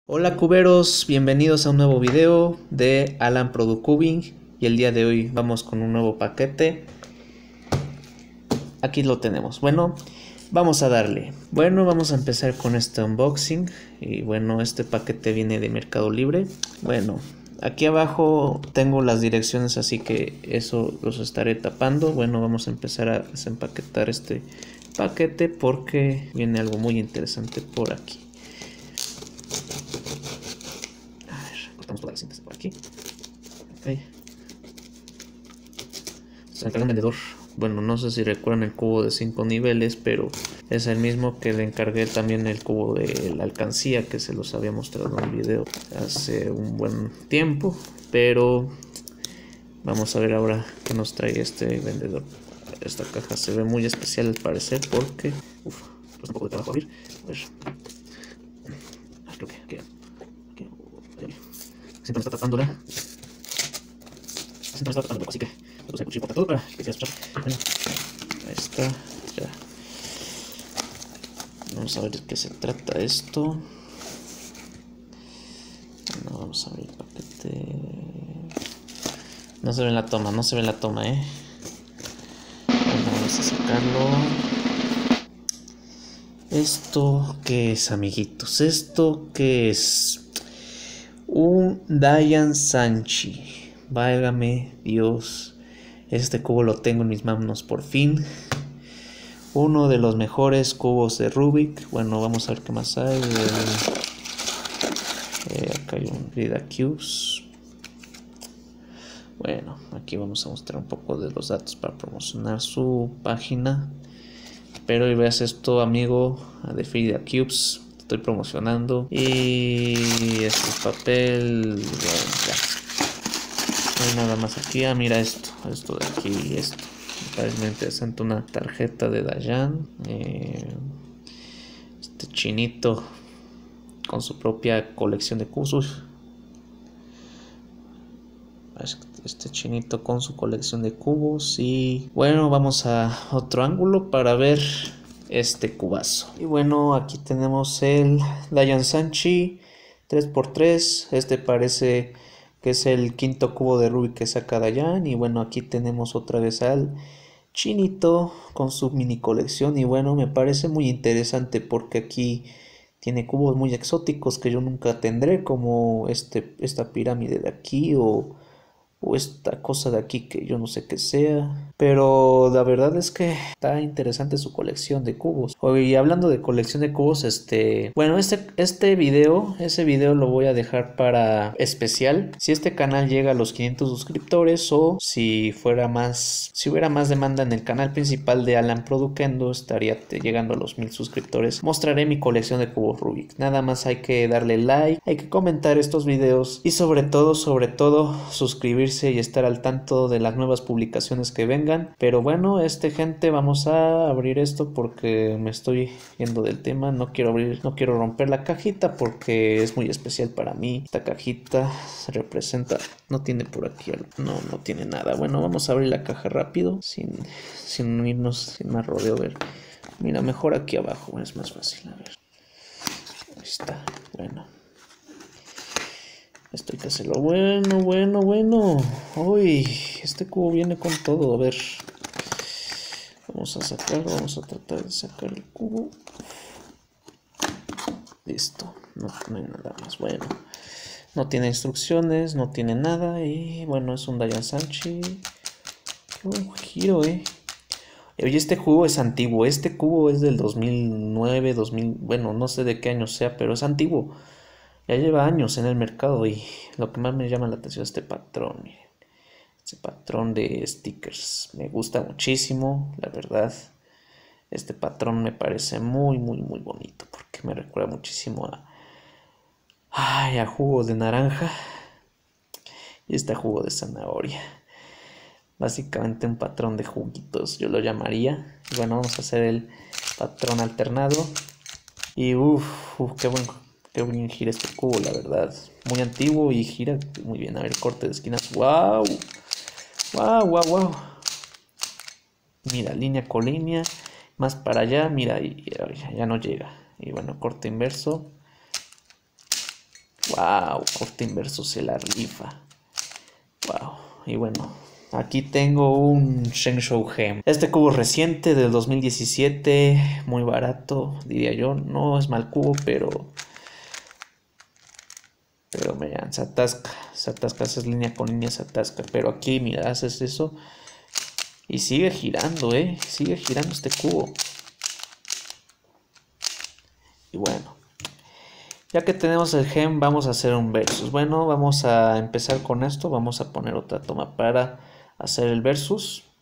Hola cuberos, bienvenidos a un nuevo video de Alan Producubing y el día de hoy vamos con un nuevo paquete. Aquí lo tenemos. Bueno, vamos a darle. Bueno, vamos a empezar con este unboxing y bueno, este paquete viene de Mercado Libre. Bueno, aquí abajo tengo las direcciones, así que eso los estaré tapando. Bueno, vamos a empezar a desempaquetar este paquete porque viene algo muy interesante por aquí. Cortamos todas las cintas por aquí. Okay. Se encarga un vendedor. Bueno, no sé si recuerdan el cubo de 5 niveles, pero es el mismo que le encargué también el cubo de la alcancía, que se los había mostrado en el video hace un buen tiempo. Pero vamos a ver ahora qué nos trae este vendedor. Esta caja se ve muy especial al parecer porque... Uf, pues un poco de trabajo abrir. A ver. Creo que siempre me está tapándola. Siempre me está tapando, así que le puse el cuchillo para todo para que sea escuchar. Bueno, ahí está. Ya. Vamos a ver de qué se trata esto. Bueno, vamos a abrir el paquete. No se ve en la toma, no se ve en la toma, Bueno, vamos a sacarlo. ¿Esto qué es, amiguitos? ¿Esto qué es? Un Dayan Sanchi. Válgame Dios. Este cubo lo tengo en mis manos por fin. Uno de los mejores cubos de Rubik. Bueno, vamos a ver qué más hay. Acá hay un Vida Cubes. Bueno, aquí vamos a mostrar un poco de los datos para promocionar su página. Espero y veas esto, amigo, de Frida Cubes. Estoy promocionando. Y este es papel. Bueno, ya. No hay nada más aquí. Ah, mira esto. Esto de aquí. Esto. Me parece muy interesante. Una tarjeta de Dayan. Este chinito con su propia colección de cubos. Este chinito con su colección de cubos. Y bueno, vamos a otro ángulo para ver este cubazo. Y bueno, aquí tenemos el Dayan Sanchi 3x3. Este parece que es el quinto cubo de Rubik que saca Dayan. Y bueno, aquí tenemos otra vez al chinito con su mini colección. Y bueno, me parece muy interesante porque aquí tiene cubos muy exóticos que yo nunca tendré, como esta pirámide de aquí o esta cosa de aquí que yo no sé qué sea. Pero la verdad es que está interesante su colección de cubos. Y hablando de colección de cubos, bueno, ese video lo voy a dejar para especial. Si este canal llega a los 500 suscriptores o si hubiera más demanda en el canal principal de Alan Produquendo, estaría llegando a los 1000 suscriptores. Mostraré mi colección de cubos Rubik. Nada más hay que darle like, hay que comentar estos videos y sobre todo, suscribirse y estar al tanto de las nuevas publicaciones que vengan. Pero bueno, gente, vamos a abrir esto porque me estoy yendo del tema. No quiero romper la cajita porque es muy especial para mí. Esta cajita representa, no tiene por aquí, no tiene nada. Bueno, vamos a abrir la caja rápido sin irnos, sin más rodeo. A ver, mira, mejor aquí abajo, es más fácil. A ver, ahí está. Bueno, esto hay que hacerlo. Bueno. Uy, este cubo viene con todo. A ver. Vamos a tratar de sacar el cubo. Listo. No hay nada más. Bueno. No tiene instrucciones, no tiene nada. Y bueno, es un Dayan Sanchi. Un giro, Oye, este cubo es antiguo. Este cubo es del 2009, 2000. Bueno, no sé de qué año sea, pero es antiguo. Ya lleva años en el mercado y lo que más me llama la atención es este patrón, miren. Este patrón de stickers. Me gusta muchísimo, la verdad. Este patrón me parece muy bonito porque me recuerda muchísimo a jugo de naranja y este jugo de zanahoria. Básicamente un patrón de juguitos, yo lo llamaría. Y bueno, vamos a hacer el patrón alternado. Y qué bien gira este cubo, la verdad. Muy antiguo y gira muy bien. A ver, corte de esquinas. ¡Wow! Mira, línea con línea. Más para allá, mira, y ya no llega. Y bueno, corte inverso. Wow, Octane versus se la rifa. Wow, y bueno, aquí tengo un Shengshou Gem. Este cubo es reciente, del 2017, muy barato, diría yo. No es mal cubo, pero vean, se atasca, haces línea con línea, se atasca. Pero aquí, mira, haces eso y sigue girando, sigue girando este cubo. Y bueno, ya que tenemos el gem, vamos a hacer un versus. Bueno, vamos a empezar con esto. Vamos a poner otra toma para hacer el versus.